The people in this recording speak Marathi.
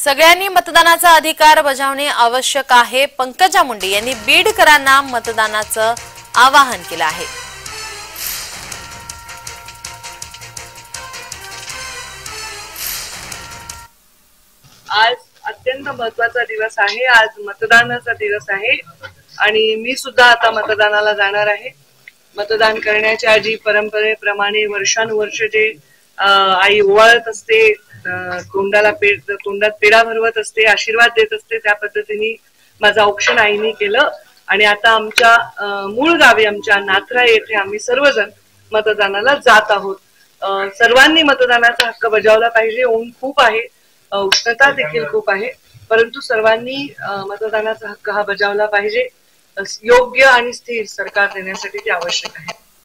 सगळ्यांनी मतदानाचा अधिकार बजावणे आवश्यक आहे। पंकजा मुंडे यांनी बीडकरांना मतदानाचं आवाहन केलं आहे। आज अत्यंत महत्त्वाचा दिवस आहे। आज मतदानाचा दिवस आहे आणि मी सुद्धा आता मतदानाला जाणार आहे। मतदान करण्याच्या आधी परंपरेप्रमाणे वर्षानुवर्ष जे आई ओवाळत असते, तोंडात पेढा भरवत असते, आशीर्वाद देत असते, त्या पद्धतीने माझं औक्षण आईने केलं आणि आता आमच्या मूळ गावी आमच्या नाथरा येथे आम्ही सर्वजण मतदानाला जात आहोत। सर्वांनी मतदानाचा हक्क बजावला पाहिजे। ऊन खूप आहे, उष्णता देखील खूप आहे, परंतु सर्वांनी मतदानाचा हक्क हा बजावला पाहिजे। योग्य आणि स्थिर सरकार देण्यासाठी ते आवश्यक आहे।